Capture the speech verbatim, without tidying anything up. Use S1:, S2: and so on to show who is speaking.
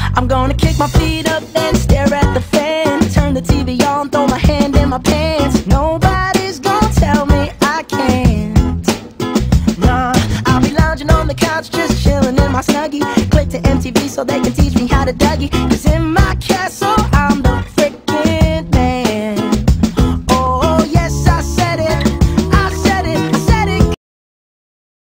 S1: I'm gonna kick my feet up and stare at the fan, turn the T V on, throw my hand in my pants. Nobody's gonna tell me I can't. Nah, I'll be lounging on the couch, just chilling in my Snuggie. Click to M T V so they can teach me how to Dougie. 'Cause in my castle